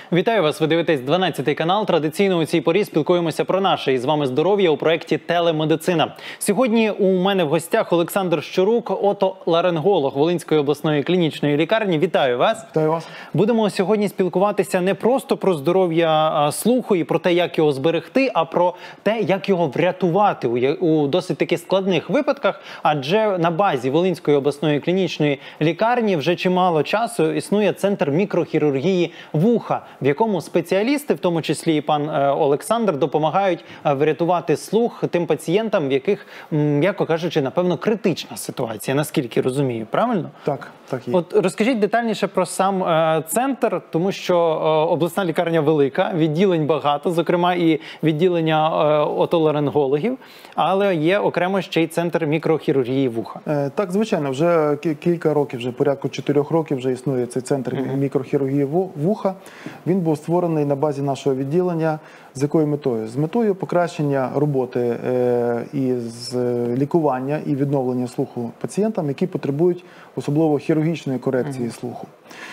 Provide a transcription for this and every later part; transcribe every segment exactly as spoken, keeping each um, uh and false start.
Вітаю вас, ви дивитесь дванадцятий канал. Традиційно у цій порі спілкуємося про наше і з вами здоров'я у проєкті «Телемедицина». Сьогодні у мене в гостях Олександр Щурук, отоларинголог Волинської обласної клінічної лікарні. Вітаю вас. Вітаю вас. Будемо сьогодні спілкуватися не просто про здоров'я слуху і про те, як його зберегти, а про те, як його врятувати у досить таки складних випадках. Адже на базі Волинської обласної клінічної лікарні вже чимало часу існує центр мікрохірургії вуха, в якому спеціалісти, в тому числі і пан Олександр, допомагають врятувати слух тим пацієнтам, в яких, м'яко кажучи, напевно, критична ситуація, наскільки розумію, правильно? Так, так є. От розкажіть детальніше про сам е, центр, тому що е, обласна лікарня велика, відділень багато, зокрема і відділення е, отоларингологів, але є окремо ще й центр мікрохірургії вуха. Е, так, звичайно, вже кілька років, вже порядку чотирьох років вже існує цей центр uh-huh. мікрохірургії вуха. Він був створений на базі нашого відділення. З якою метою? З метою покращення роботи е, і з лікування і відновлення слуху пацієнтам, які потребують особливо хірургічної корекції uh-huh. слуху.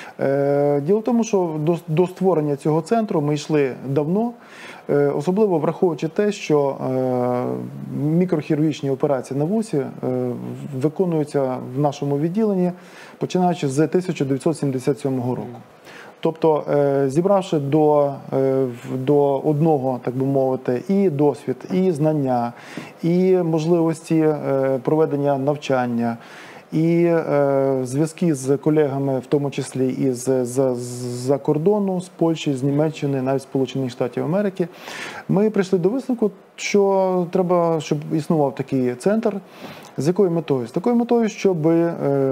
Е, діло в тому, що до, до створення цього центру ми йшли давно, е, особливо враховуючи те, що е, мікрохірургічні операції на вусі е, виконуються в нашому відділенні, починаючи з тисяча дев'ятсот сімдесят сьомого року. Тобто, зібравши до, до одного, так би мовити, і досвід, і знання, і можливості проведення навчання, і зв'язки з колегами, в тому числі і з-за кордону, з Польщі, з Німеччини, навіть з Сполучених Штатів Америки, ми прийшли до висновку, що треба, щоб існував такий центр. З якою метою? З такою метою, щоб е,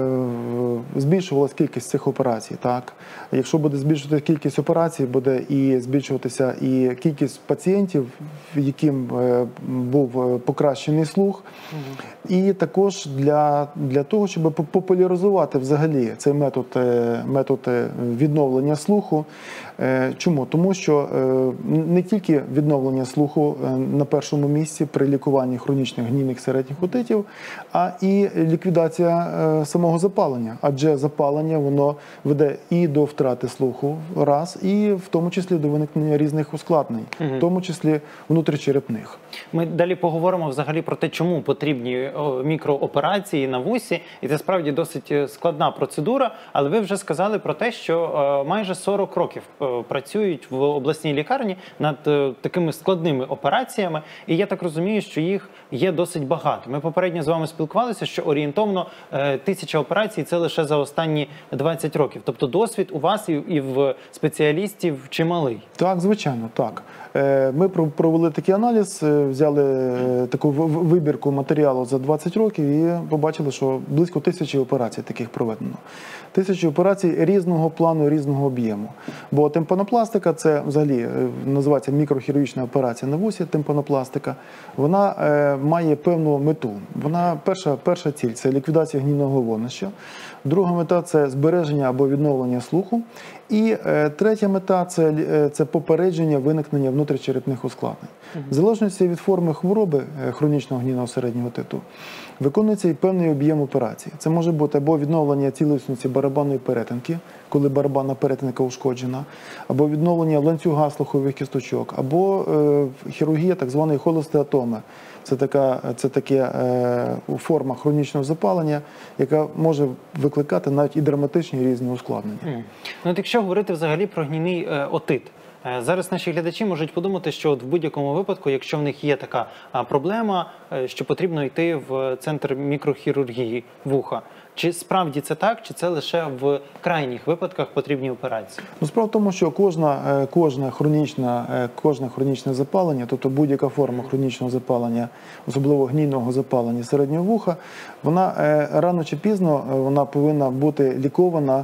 збільшувалась кількість цих операцій. Так? Якщо буде збільшувати кількість операцій, буде і збільшуватися і кількість пацієнтів, яким е, був покращений слух. Угу. І також для, для того, щоб популяризувати взагалі цей метод, е, метод відновлення слуху. Е, чому? Тому що е, не тільки відновлення слуху е, на першому місці при лікуванні хронічних гнійних середніх отитів, а і ліквідація е, самого запалення. Адже запалення, воно веде і до втрати слуху, раз, і в тому числі до виникнення різних ускладнень, угу. в тому числі внутрічерепних. Ми далі поговоримо взагалі про те, чому потрібні мікрооперації на вусі, і це справді досить складна процедура, але ви вже сказали про те, що майже сорок років працюють в обласній лікарні над такими складними операціями, і я так розумію, що їх є досить багато. Ми попередньо з вами спілкувалися, що орієнтовно тисяча операцій – це лише за останні двадцять років. Тобто досвід у вас і в спеціалістів чималий. Так, звичайно, так. Ми провели такий аналіз, взяли таку вибірку матеріалу за двадцять років і побачили, що близько тисячі операцій таких проведено. Тисячі операцій різного плану, різного об'єму. Бо тимпанопластика – це взагалі називається мікрохірургічна операція на вусі, тимпанопластика. Вона е, має певну мету. Вона, перша, перша ціль – це ліквідація гнійного вогнища. Друга мета – це збереження або відновлення слуху. І е, третя мета – це, е, це попередження виникнення внутрічерепних ускладнень. Uh-huh. В залежності від форми хвороби е, хронічного гнійного середнього отиту виконується і певний об'єм операцій. Це може бути або відновлення цілісності барабанної перетинки, коли барабанна перетинка ушкоджена, або відновлення ланцюга слухових кісточок, або е, хірургія так званої холестеатоми. Це така, це таке е, форма хронічного запалення, яка може викликати навіть і драматичні різні ускладнення. Mm. Ну, от якщо говорити взагалі про гнійний е, отит, е, зараз наші глядачі можуть подумати, що от в будь-якому випадку, якщо в них є така а, проблема, е, що потрібно йти в центр мікрохірургії вуха. Чи справді це так, чи це лише в крайніх випадках потрібні операції? Ну, справа в тому, що кожна, кожна хронічна, кожне хронічне запалення, тобто будь-яка форма хронічного запалення, особливо гнійного запалення середнього вуха, вона рано чи пізно вона повинна бути лікована,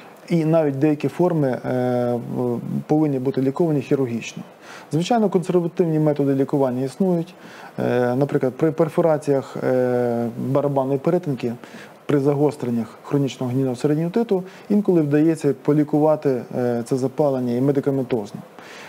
і навіть деякі форми повинні бути ліковані хірургічно. Звичайно, консервативні методи лікування існують. Наприклад, при перфораціях барабанної перетинки при загостреннях хронічного гнійного середньотиту інколи вдається полікувати е, це запалення і медикаментозно.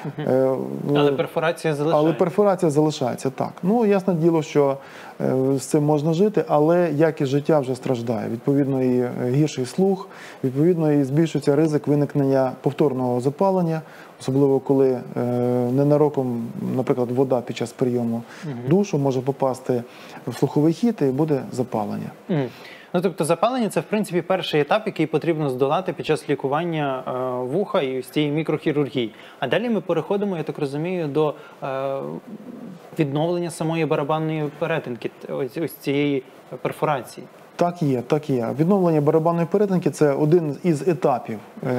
Е, Але перфорація залишається. Але перфорація залишається, так. Ну, ясне діло, що е, з цим можна жити, але якість життя вже страждає. Відповідно, і гірший слух, відповідно, і збільшується ризик виникнення повторного запалення, особливо коли е, ненароком, наприклад, вода під час прийому душу може попасти в слуховий хід і буде запалення. Мгм. Ну, тобто запалення – це, в принципі, перший етап, який потрібно здолати під час лікування е, вуха і ось цієї мікрохірургії. А далі ми переходимо, я так розумію, до е, відновлення самої барабанної перетинки, ось, ось цієї перфорації. Так є, так є. Відновлення барабанної перетинки – це один із етапів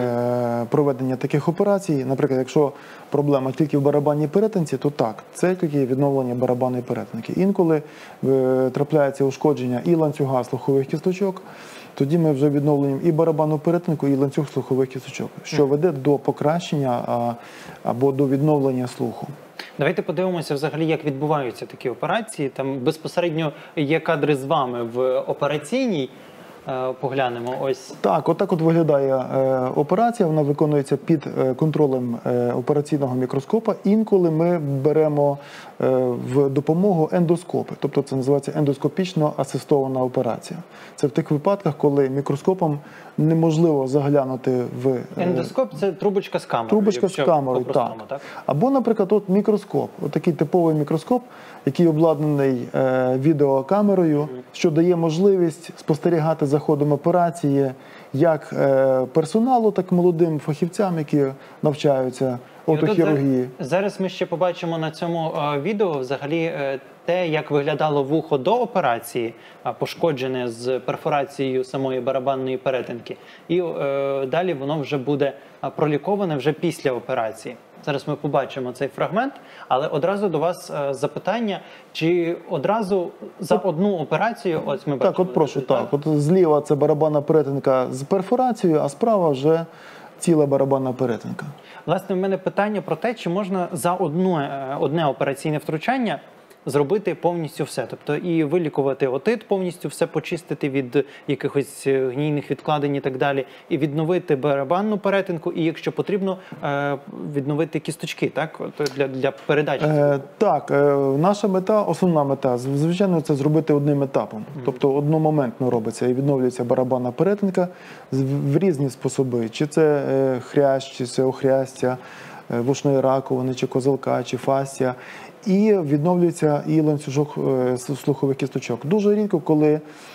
е, проведення таких операцій. Наприклад, якщо проблема тільки в барабанній перетинці, то так, це тільки відновлення барабанної перетинки. Інколи е, трапляється ушкодження і ланцюга слухових кісточок, тоді ми вже відновлюємо і барабанну перетинку, і ланцюг слухових кісточок, що веде до покращення а, або до відновлення слуху. Давайте подивимося взагалі, як відбуваються такі операції. Там безпосередньо є кадри з вами в операційній. Е, Поглянемо ось. Так, отак от виглядає е, операція. Вона виконується під е, контролем е, операційного мікроскопа. Інколи ми беремо е, в допомогу ендоскопи. Тобто це називається ендоскопічно асистована операція. Це в тих випадках, коли мікроскопом неможливо заглянути в... Е, Ендоскоп – це трубочка з камерою. Трубочка з камерою, так. так. Або, наприклад, от мікроскоп. От такий типовий мікроскоп, який обладнаний е, відеокамерою, що дає можливість спостерігати за ходом операції як е, персоналу, так і молодим фахівцям, які навчаються І отут отохірургії. за- Зараз ми ще побачимо на цьому е, відео взагалі е, те, як виглядало вухо до операції, а, пошкоджене з перфорацією самої барабанної перетинки. І е, далі воно вже буде а, проліковане вже після операції. Зараз ми побачимо цей фрагмент, але одразу до вас е, запитання, чи одразу за одну операцію, ось ми бачимо. Так, от прошу, результат. так. От зліва це барабанна перетинка з перфорацією, а справа вже ціла барабанна перетинка. Власне, в мене питання про те, чи можна за одну, е, одне операційне втручання зробити повністю все. Тобто і вилікувати отит, повністю все почистити від якихось е, гнійних відкладень і так далі, і відновити барабанну перетинку, і, якщо потрібно, е, відновити кісточки, так? От для, для передачі. Е, так, е, наша мета, основна мета, з- звичайно, це зробити одним етапом. Тобто одномоментно робиться і відновлюється барабанна перетинка з- в різні способи. Чи це е, хрящ, чи це охрястя, е, вушної раковини, чи козелка, чи фасція. І відновлюється і ланцюжок е, с- слухових кісточок. Дуже рідко, коли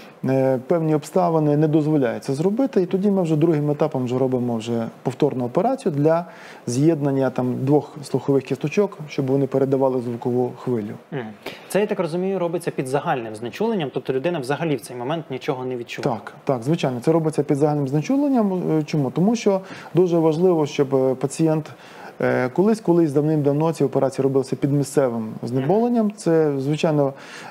е, певні обставини не дозволяють це зробити, і тоді ми вже другим етапом вже робимо вже повторну операцію для з'єднання там двох слухових кісточок, щоб вони передавали звукову хвилю. Мгм. Це, я так розумію, робиться під загальним знечуленням, тобто людина взагалі в цей момент нічого не відчуває. Так, так, звичайно, це робиться під загальним знечуленням. Е, Чому? Тому що дуже важливо, щоб е, пацієнт е, колись, колись давним-давно ці операції робилися під місцевим знеболенням. Це, звичайно,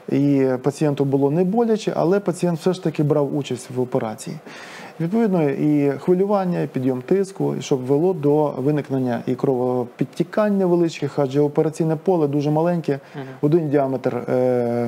і пацієнту було не боляче, але пацієнт все ж таки брав участь в операції. Відповідно, і хвилювання, і підйом тиску, і щоб вело до виникнення і кровопідтікання величких, адже операційне поле дуже маленьке, один діаметр, е,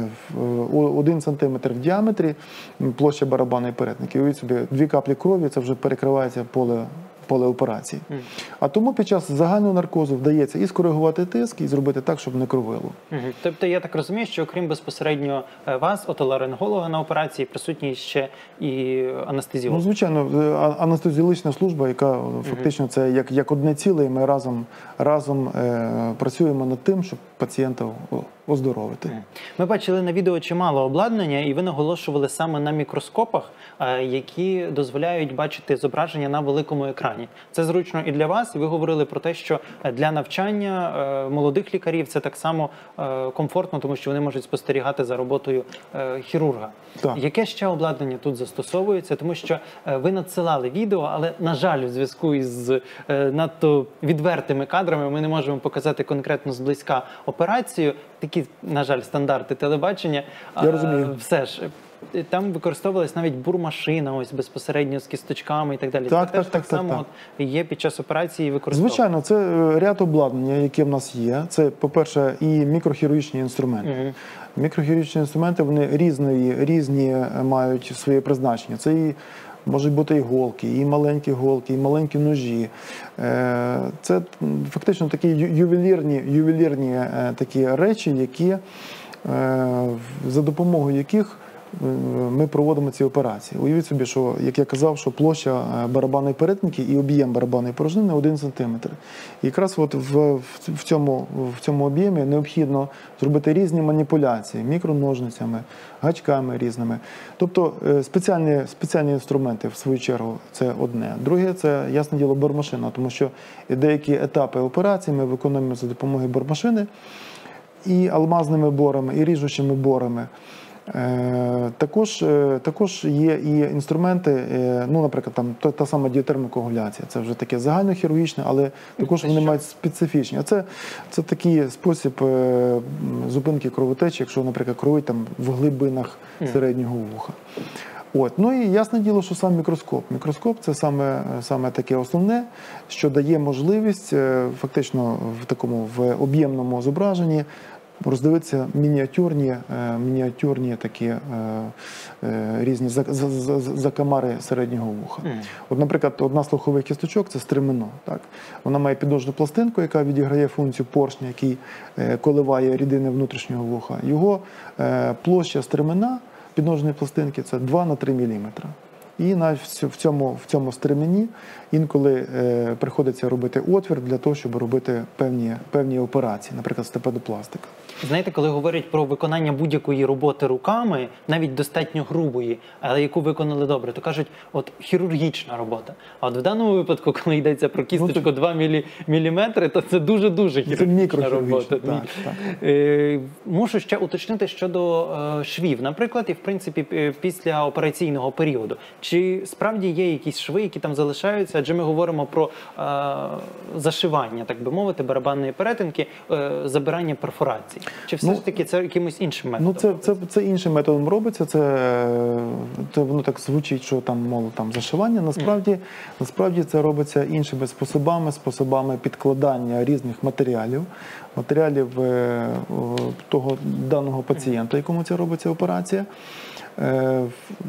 в- один сантиметр в діаметрі, м, площа барабанної перетинки. Уявіть собі, дві каплі крові, це вже перекривається поле, поле операції. А тому під час загального наркозу вдається і скоригувати тиск, і зробити так, щоб не кровило. Мгм. Тобто я так розумію, що окрім безпосередньо е, вас, отоларинголога на операції, присутній ще і Ну, анестезіолог. звичайно, е, а- анестезіологічна служба, яка е, фактично це як, як одне ціле, і ми разом, разом е, працюємо над тим, щоб пацієнта о- оздоровити. Ми бачили на відео чимало обладнання, і ви наголошували саме на мікроскопах, е, які дозволяють бачити зображення на великому екрані. Це зручно і для вас, і ви говорили про те, що для навчання е, молодих лікарів це так само е, комфортно, тому що вони можуть спостерігати за роботою е, хірурга. Так. Яке ще обладнання тут застосовується? Тому що е, ви надсилали відео, але, на жаль, у зв'язку із е, надто відвертими кадрами ми не можемо показати конкретно зблизька операцію. Такі, на жаль, стандарти телебачення. Я А, розумію. Все ж, там використовувалась навіть бурмашина, ось безпосередньо з кісточками і так далі. Так, Це так, теж так, так так, само так. от є під час операції використовувати. Звичайно, це е, ряд обладнання, яке в нас є. Це, по-перше, і мікрохірургічні інструменти. Мгм. Мікрохірургічні інструменти, вони різної, різні е, мають своє призначення. Це і можуть бути іголки, і маленькі іголки, і маленькі ножі. Е, Це м, фактично такі ю- ювелірні, ювелірні е, такі речі, які, е, в- за допомогою яких е, ми проводимо ці операції. Уявіть собі, що, як я казав, що площа е, барабанної перетинки і об'єм барабанної порожнини один сантиметр. І якраз от в, в, в цьому, в цьому об'ємі необхідно зробити різні маніпуляції мікроножницями, гачками різними. Тобто е, спеціальні, спеціальні інструменти, в свою чергу, це одне. Друге, це, ясне діло, бормашина, тому що деякі етапи операції ми виконуємо за допомогою бормашини і алмазними борами, і ріжучими борами. Е, Також, е, також є і інструменти, е, ну, наприклад, там та, та сама діатермокоагуляція. Це вже таке загальнохірургічне, але також вони мають специфічні. А це, це такий спосіб е, м, зупинки кровотечі, якщо, наприклад, кровить там в глибинах середнього вуха. От. Ну і ясне діло, що сам мікроскоп. Мікроскоп – це саме, саме таке основне, що дає можливість е, фактично в такому в об'ємному зображенні роздивитися мініатюрні, е, мініатюрні такі е, е, різні за- за- за- закамари середнього вуха. Мгм. От, наприклад, одна з слухових кісточок – це стремено. Так? Вона має підножну пластинку, яка відіграє функцію поршня, який е, коливає рідини внутрішнього вуха. Його е, площа стремена підножної пластинки – це два на три міліметри. І навіть в цю- в цьому, в цьому стремені інколи е, приходиться робити отвір для того, щоб робити певні, певні операції, наприклад, степедопластика. Знаєте, коли говорять про виконання будь-якої роботи руками, навіть достатньо грубої, але яку виконали добре, то кажуть, от хірургічна робота. А от в даному випадку, коли йдеться про кісточку два мілі, міліметри, то це дуже-дуже хірургічна мікрохірургічна, робота. так, так. Е, Мушу ще уточнити щодо е, швів, наприклад, і в принципі е, після операційного періоду. Чи справді є якісь шви, які там залишаються? Адже ми говоримо про е, зашивання, так би мовити, барабанної перетинки, е, забирання перфорацій. Чи все Ну, ж таки це якимось іншим методом? Ну, це, це, це іншим методом робиться. Це, це воно так звучить, що там, мол, там зашивання. Насправді, насправді це робиться іншими способами, способами підкладання різних матеріалів, матеріалів е, о, того даного пацієнта, якому це робиться операція. Е,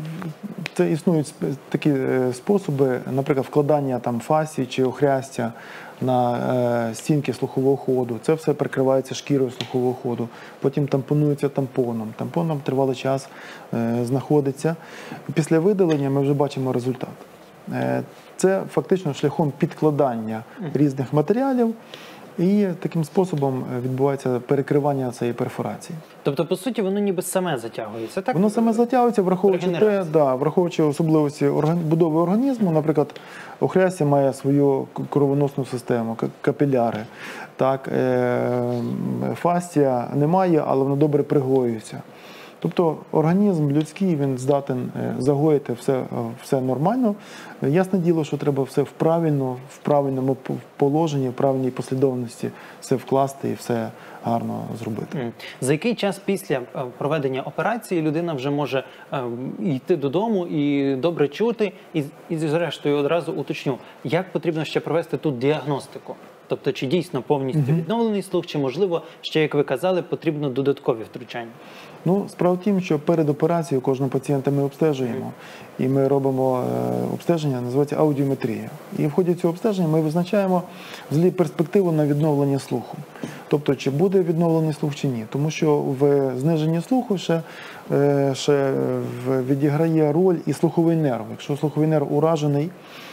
Це існують сп- такі е, способи, наприклад, вкладання там фасції чи охрястя на е, стінки слухового ходу. Це все прикривається шкірою слухового ходу. Потім тампонується тампоном. Тампоном тривалий час е, знаходиться. Після видалення ми вже бачимо результат. Е, Це фактично шляхом підкладання різних матеріалів. І таким способом відбувається перекривання цієї перфорації. Тобто, по суті, воно ніби саме затягується, так? Воно саме затягується, враховуючи те, Регенерація. да, враховуючи особливості орган- будови організму. Наприклад, охрястя має свою к- кровоносну систему, к- капіляри. Так, е- фасція немає, але вона добре пригоюється. Тобто організм людський, він здатен е, загоїти все, е, все нормально. Е, Ясне діло, що треба все в, правильно, в правильному п- положенні, в правильній послідовності все вкласти і все гарно зробити. М. За який час після е, проведення операції людина вже може е, йти додому і добре чути? І, і зрештою одразу уточню, як потрібно ще провести тут діагностику? Тобто, чи дійсно повністю відновлений слух, чи, можливо, ще, як ви казали, потрібно додаткові втручання? Ну, справа в тім, що перед операцією кожного пацієнта ми обстежуємо. І ми робимо е, обстеження, називається аудіометрія. І в ході цього обстеження ми визначаємо взагалі перспективу на відновлення слуху. Тобто, чи буде відновлений слух, чи ні. Тому що в зниженні слуху ще, е, ще в- відіграє роль і слуховий нерв. Якщо слуховий нерв уражений,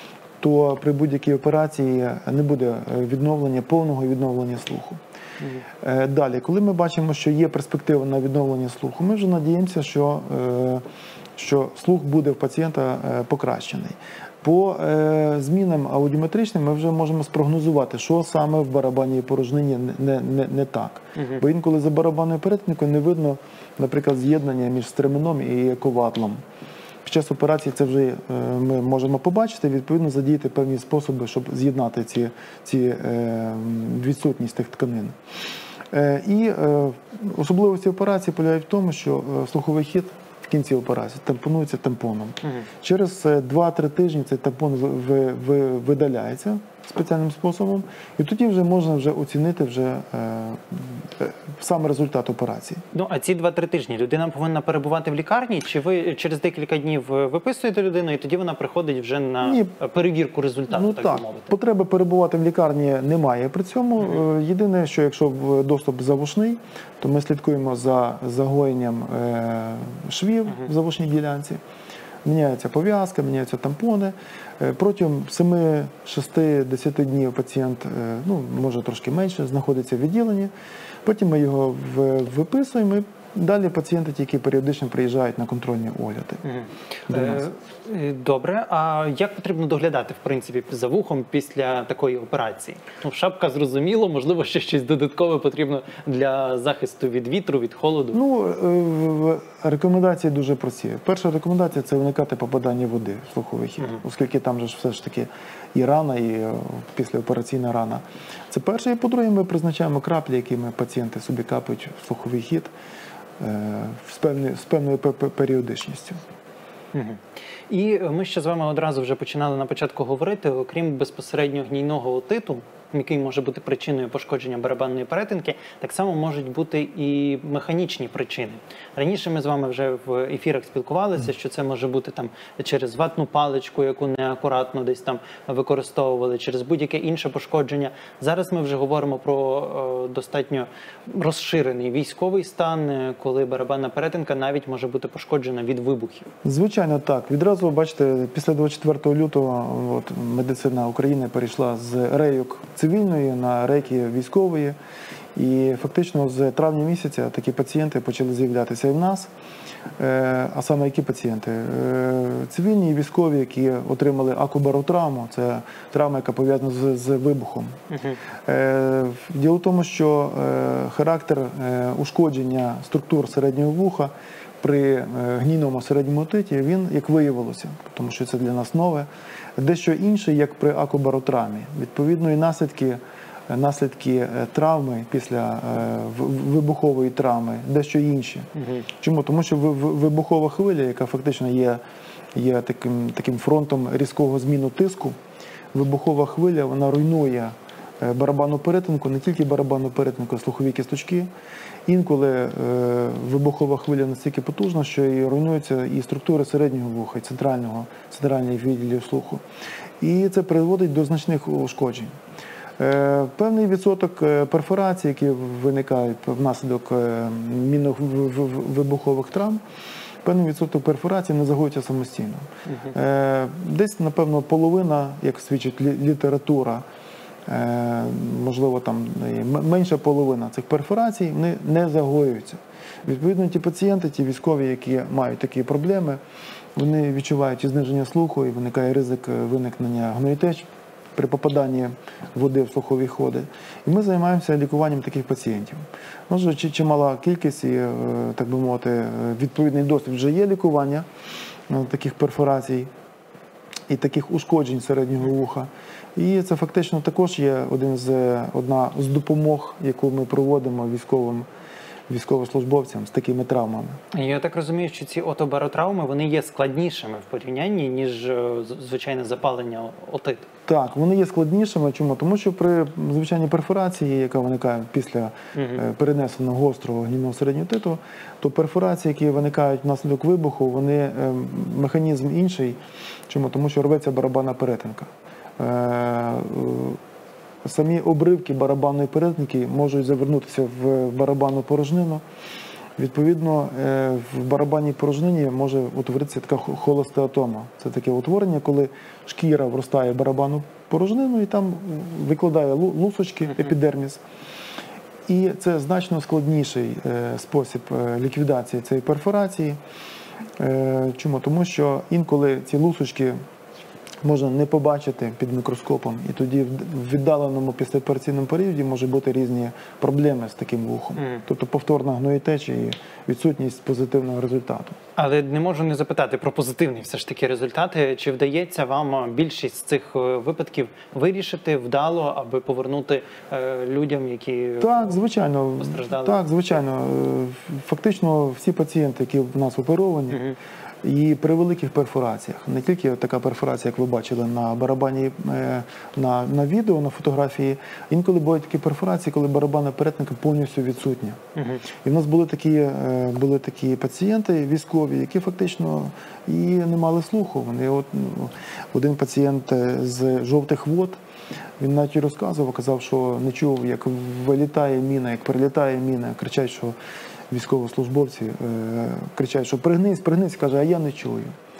то при будь-якій операції не буде відновлення, повного відновлення слуху. Е, Далі, коли ми бачимо, що є перспектива на відновлення слуху, ми вже надіємося, що, е, що слух буде в пацієнта е, покращений. По е, змінам аудіометричним ми вже можемо спрогнозувати, що саме в барабанній порожнині не, не, не так. Бо інколи за барабанною перетинкою не видно, наприклад, з'єднання між стременом і ковадлом. Під час операції це вже е, ми можемо побачити, відповідно задіяти певні способи, щоб з'єднати ці, ці е, відсутність тих тканин. Е, і е, особливості операції полягають в тому, що е, слуховий хід в кінці операції, тампонується тампоном. Угу. Через два-три тижні цей тампон ви, ви, видаляється спеціальним способом, і тоді вже можна вже оцінити вже е, е, сам результат операції. Ну, а ці два-три тижні людина повинна перебувати в лікарні, чи ви через декілька днів виписуєте людину, і тоді вона приходить вже на Ні. перевірку результату, ну, так, так би мовити? Потреби перебувати в лікарні немає при цьому. Mm-hmm. Єдине, що якщо доступ завушний, то ми слідкуємо за загоєнням е, швів mm-hmm. в завушній ділянці. Міняється пов'язка, міняються тампони. Протягом семи-шести-десять днів пацієнт, ну, може трошки менше, знаходиться в відділенні. Потім ми його виписуємо. Далі пацієнти тільки періодично приїжджають на контрольні огляди. Угу. Добре. А як потрібно доглядати, в принципі, за вухом після такої операції? Ну, шапка зрозуміло, можливо, ще щось додаткове потрібно для захисту від вітру, від холоду? Ну, рекомендації дуже прості. Перша рекомендація – це уникати попадання води в слуховий хід, угу. оскільки там же ж все ж таки і рана, і післяопераційна рана. Це перше. І по-друге, ми призначаємо краплі, якими пацієнти собі капають в слуховий хід з певною, з певною періодичністю. Угу. І ми ще з вами одразу вже починали на початку говорити, окрім безпосередньо гнійного отиту, який може бути причиною пошкодження барабанної перетинки, так само можуть бути і механічні причини. Раніше ми з вами вже в ефірах спілкувалися, що це може бути там через ватну паличку, яку неакуратно десь там використовували, через будь-яке інше пошкодження. Зараз ми вже говоримо про о, достатньо розширений військовий стан, коли барабанна перетинка навіть може бути пошкоджена від вибухів. Звичайно, так. Відразу, бачите, після двадцять четвертого лютого от, медицина України перейшла з рейок цивільної на рейки військової. І фактично з травня місяця такі пацієнти почали з'являтися і в нас. А саме які пацієнти? Цивільні і військові, які отримали акубаротравму, це травма, яка пов'язана з, з вибухом. Uh-huh. Діло в тому, що характер ушкодження структур середнього вуха при гнійному середньому отиті, він, як виявилося, тому що це для нас нове, дещо інший, як при акубаротравмі. Відповідно, і наслідки наслідки травми після вибухової травми дещо інші. Угу. Чому? Тому що вибухова хвиля, яка фактично є, є таким, таким фронтом різкого зміну тиску, вибухова хвиля, вона руйнує барабанну перетинку, не тільки барабанну перетинку, а слухові кісточки. Інколи е, вибухова хвиля настільки потужна, що і руйнуються і структури середнього вуха, і центрального, центральних відділів слуху. І це призводить до значних ушкоджень. Е, певний відсоток перфорацій, які виникають внаслідок мінно-вибухових травм, певний відсоток перфорацій не загоюється самостійно. Uh-huh. Е, десь, напевно, половина, як свідчить література, Е, можливо, там менша половина цих перфорацій, вони не загоюються. Відповідно, ті пацієнти, ті військові, які мають такі проблеми, вони відчувають і зниження слуху, і виникає ризик виникнення гноєтеч при попаданні води в слухові ходи. І ми займаємося лікуванням таких пацієнтів. Може, чимала кількість і, так би мовити, відповідний досвід вже є лікування таких перфорацій і таких ушкоджень середнього вуха. І це фактично також є один з, одна з допомог, яку ми проводимо військовим, військовослужбовцям з такими травмами. Я так розумію, що ці отобаротравми, вони є складнішими в порівнянні, ніж звичайне запалення отиту. Так, вони є складнішими. Чому? Тому що при звичайній перфорації, яка виникає після угу. перенесеного гострого гнійного середнього отиту, то перфорації, які виникають внаслідок вибуху, вони механізм інший. Чому? Тому що рветься барабанна перетинка. Самі обривки барабанної перетинки можуть завернутися в барабанну порожнину. Відповідно, в барабанній порожнині може утворитися така холестеатома. Це таке утворення, коли шкіра вростає в барабанну порожнину і там викладає лусочки, епідерміс. І це значно складніший спосіб ліквідації цієї перфорації. Чому? Тому що інколи ці лусочки можна не побачити під мікроскопом, і тоді в віддаленому післяопераційному періоді може бути різні проблеми з таким вухом. Mm. Тобто повторна гноєтеча і відсутність позитивного результату. Але не можу не запитати про позитивні все ж таки результати. Чи вдається вам більшість з цих випадків вирішити вдало, аби повернути е, людям, які так, звичайно, постраждали? Так, звичайно. Фактично всі пацієнти, які в нас оперовані, mm-hmm. і при великих перфораціях, не тільки така перфорація, як ви бачили на барабані, на, на відео, на фотографії, інколи бувають такі перфорації, коли барабанна перетинка повністю відсутня. Угу. І в нас були такі, були такі пацієнти військові, які фактично і не мали слуху. Вони, от, один пацієнт з жовтих вод, він навіть розказував, казав, що не чув, як вилітає міна, як прилітає міна, кричать, що військовослужбовці е, кричать, що пригнись, пригнись, каже, а я не чую.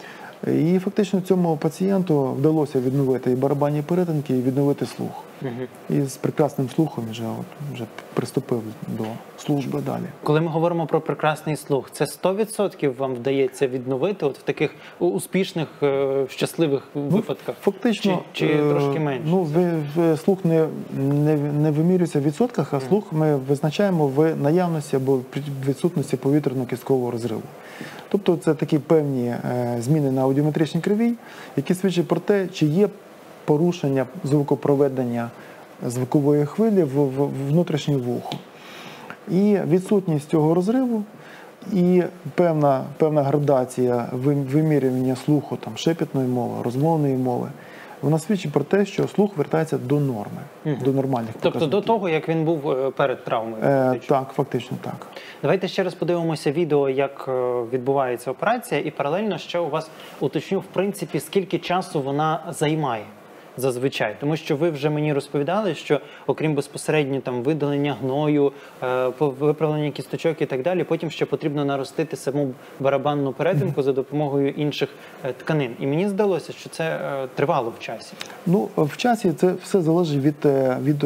І фактично цьому пацієнту вдалося відновити і барабанні перетинки, і відновити слух. Угу. І з прекрасним слухом вже, от, вже приступив до служби далі. Коли ми говоримо про прекрасний слух, це сто відсотків вам вдається відновити от в таких успішних, щасливих ну, випадках? Фактично, чи, чи трошки менше? Ну, ви, ви, слух не, не, не вимірюється в відсотках, а слух ми визначаємо в наявності або відсутності повітряно-кісткового розриву. Тобто це такі певні е, зміни на аудіометричній кривій, які свідчать про те, чи є порушення звукопроведення звукової хвилі в, в внутрішнє вухо. І відсутність цього розриву і певна, певна градація вимірювання слуху, там, шепітної мови, розмовної мови, вона свідчить про те, що слух вертається до норми, угу. до нормальних показників. Тобто до того, як він був перед травмою? Е, так, фактично так. Давайте ще раз подивимося відео, як відбувається операція, і паралельно ще у вас уточню, в принципі, скільки часу вона займає зазвичай. Тому що ви вже мені розповідали, що окрім безпосередньо там видалення гною, виправлення кісточок і так далі, потім ще потрібно наростити саму барабанну перетинку за допомогою інших тканин. І мені здалося, що це тривало в часі. Ну, в часі це все залежить від, від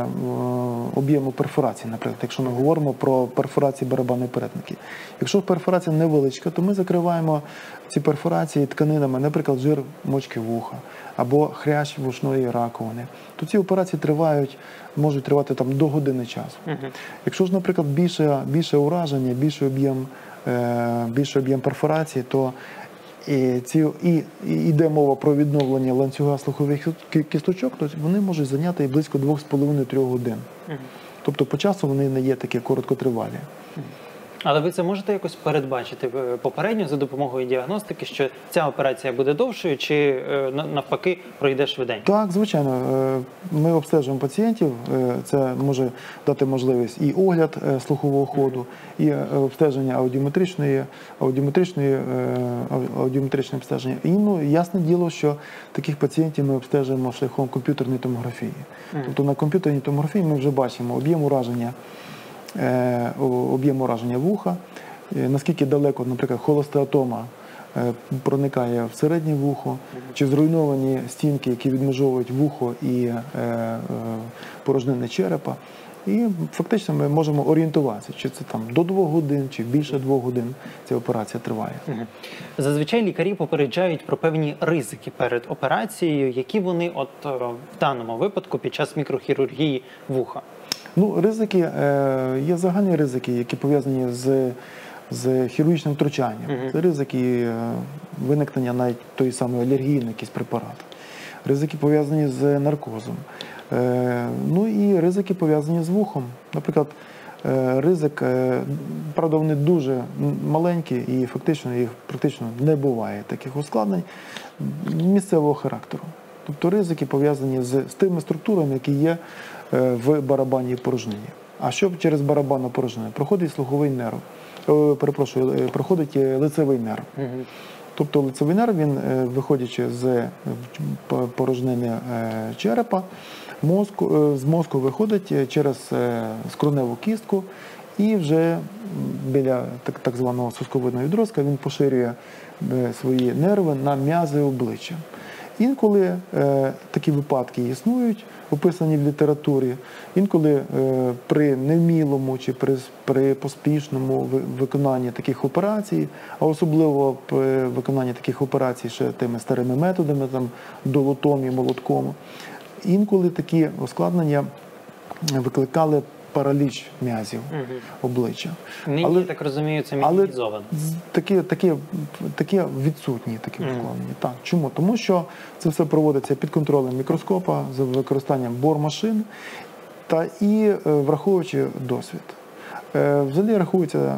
об'єму перфорації, наприклад, якщо ми говоримо про перфорації барабанної перетинки. Якщо перфорація невеличка, то ми закриваємо ці перфорації тканинами, наприклад, жир мочки вуха або хрящ вушної раковини. То ці операції тривають, можуть тривати там до години часу. Uh-huh. Якщо ж, наприклад, більше, більше ураження, більший об'єм е, більший об'єм перфорації, то і, ці, і, і йде мова про відновлення ланцюга слухових кісточок, то вони можуть зайняти і близько двох з половиною до трьох годин. Uh-huh. Тобто по часу вони не є такі короткотривалі. Uh-huh. Але ви це можете якось передбачити попередньо за допомогою діагностики, що ця операція буде довшою чи навпаки пройде швиденько? Так, звичайно. Ми обстежуємо пацієнтів, це може дати можливість і огляд слухового ходу, і обстеження аудіометричної, аудіометричної, аудіометричне обстеження. І, ну, ясне діло, що таких пацієнтів ми обстежуємо шляхом комп'ютерної томографії. Mm. Тобто на комп'ютерній томографії ми вже бачимо об'єм ураження об'єм ураження вуха, наскільки далеко, наприклад, холостеатома проникає в середнє вухо, чи зруйновані стінки, які відмежовують вухо і порожнини черепа. І фактично ми можемо орієнтуватися, чи це там до двох годин, чи більше двох годин ця операція триває. Зазвичай лікарі попереджають про певні ризики перед операцією, які вони от в даному випадку під час мікрохірургії вуха. Ну, ризики, є загальні ризики, які пов'язані з, з хірургічним втручанням. Uh-huh. Це ризики виникнення навіть тої самої алергії на якийсь препарат. Ризики пов'язані з наркозом. Ну і ризики пов'язані з вухом. Наприклад, ризик, правда, вони дуже маленькі і фактично їх практично не буває таких ускладнень місцевого характеру. Тобто ризики пов'язані з, з тими структурами, які є в барабанній порожнині. А що через барабанну порожнину? Проходить слуховий нерв, о, перепрошую, проходить лицевий нерв. Угу. Тобто лицевий нерв, він, виходячи з порожнини черепа, мозку, з мозку виходить через скроневу кістку і вже біля так, так званого сосковидного відростка він поширює свої нерви на м'язи обличчя. Інколи е, такі випадки існують, описані в літературі. Інколи е, при невмілому чи при, при поспішному ви- виконанні таких операцій, а особливо при виконанні таких операцій ще тими старими методами, там, долотом і молотком, інколи такі ускладнення викликали параліч м'язів обличчя. Нині, Але- так розумію, це але мінімізовано. з- такі, такі, такі відсутні такі ускладнення. Так, чому? Тому що це все проводиться під контролем мікроскопа за використанням бор-машин та і е, враховуючи досвід. Е, Взагалі рахується, е,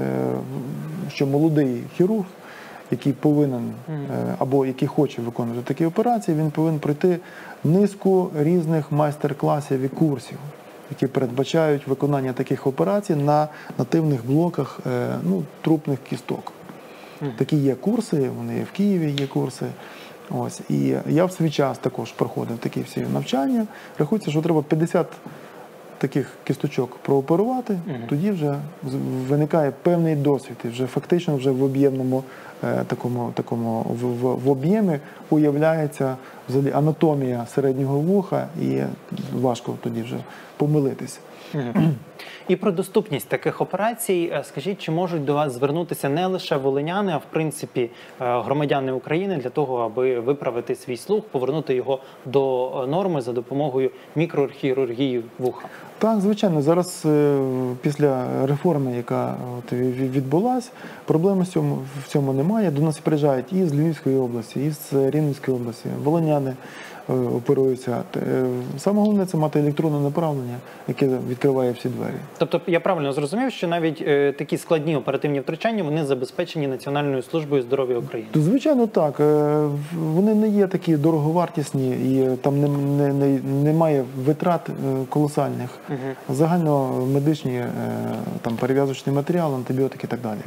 що молодий хірург, який повинен е, або який хоче виконувати такі операції, він повинен пройти низку різних майстер-класів і курсів, які передбачають виконання таких операцій на нативних блоках е, ну, трупних кісток. Такі є курси, вони в Києві є курси. Ось. І я в свій час також проходив такі всі навчання. Рахується, що треба п'ятдесят таких кісточок прооперувати, тоді вже з- виникає певний досвід. І вже фактично вже в об'ємному е, такому, такому в, в, в об'ємі уявляється взагалі анатомія середнього вуха, і важко тоді вже помилитися. І про доступність таких операцій, е, скажіть, чи можуть до вас звернутися не лише волиняни, а в принципі е, громадяни України для того, аби виправити свій слух, повернути його до е, норми за допомогою мікрохірургії вуха? Так, звичайно, зараз е, після реформи, яка от, ві- відбулась, проблеми в цьому, в цьому немає. До нас приїжджають і з Львівської області, і з Рівненської області, волиняни е, оперуються. Т- е, Саме головне – це мати електронне направлення, яке відкриває всі двері. Тобто я правильно зрозумів, що навіть е, такі складні оперативні втручання, вони забезпечені Національною службою здоров'я України? То, звичайно, так. Е, Вони не є такі дороговартісні і там не, не, не, немає витрат е, колосальних. Загальномедичні е, там, перев'язочний матеріал, антибіотики і так далі.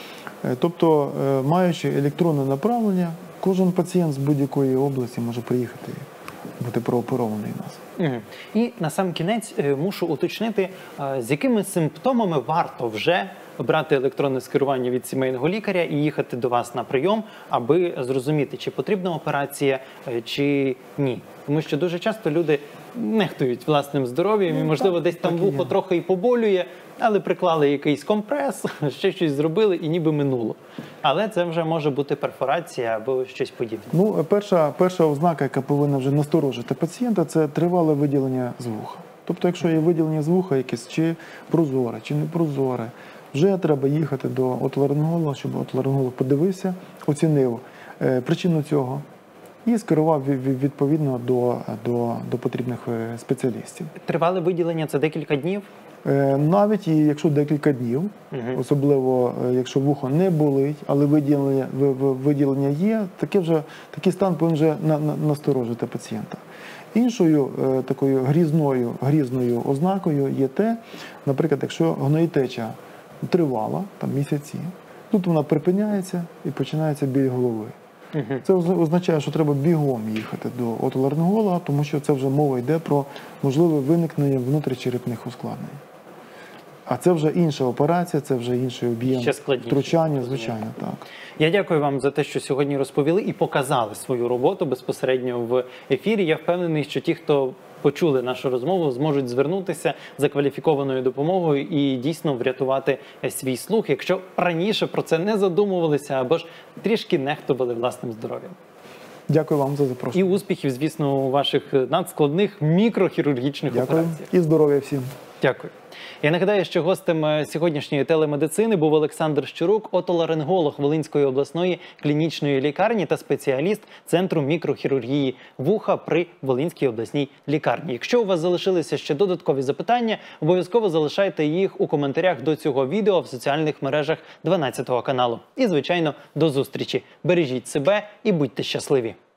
Е, Тобто, е, маючи електронне направлення, кожен пацієнт з будь-якої області може приїхати і бути прооперований у нас. Мгм. І на сам кінець е, мушу уточнити, е, з якими симптомами варто вже обрати електронне скерування від сімейного лікаря і їхати до вас на прийом, аби зрозуміти, чи потрібна операція, е, чи ні. Тому що дуже часто люди нехтують власним здоров'ям і, можливо, так, десь там так і є. вухо трохи і поболює, але приклали якийсь компрес, ще щось зробили і ніби минуло. Але це вже може бути перфорація або щось подібне. Ну, перша, перша ознака, яка повинна вже насторожити пацієнта, це тривале виділення з вуха. Тобто, якщо є виділення з вуха якесь, чи прозоре, чи не прозоре, вже треба їхати до отоларинголога, щоб отоларинголог подивився, оцінив е, причину цього і скерував ві- ві- відповідно до, до, до потрібних е, спеціалістів. Тривале виділення – це декілька днів. Е, Навіть і якщо декілька днів, особливо е, якщо вухо не болить, але виділення, ви- ви- виділення є, таке вже, такий стан повинен вже на- на- насторожити пацієнта. Іншою е, такою грізною, грізною ознакою є те, наприклад, якщо гноєтеча тривала, там місяці, тут вона припиняється і починається біль голови. Це оз- означає, що треба бігом їхати до отоларинголога, тому що це вже мова йде про можливе виникнення внутрічерепних ускладнень. А це вже інша операція, це вже інший об'єм Ще складніше, втручання, розумію. звичайно, так. Я дякую вам за те, що сьогодні розповіли і показали свою роботу безпосередньо в ефірі. Я впевнений, що ті, хто почули нашу розмову, зможуть звернутися за кваліфікованою допомогою і дійсно врятувати свій слух, якщо раніше про це не задумувалися або ж трішки нехтували власним здоров'ям. Дякую вам за І запрошення. успіхів, звісно, у ваших надскладних мікрохірургічних Дякую. операціях. І здоров'я всім. Дякую. Я нагадаю, що гостем е, сьогоднішньої телемедицини був Олександр Щурук, отоларинголог Волинської обласної клінічної лікарні та спеціаліст Центру мікрохірургії вуха при Волинській обласній лікарні. Якщо у вас залишилися ще додаткові запитання, обов'язково залишайте їх у коментарях до цього відео в соціальних мережах дванадцятого каналу. І, звичайно, до зустрічі. Бережіть себе і будьте щасливі!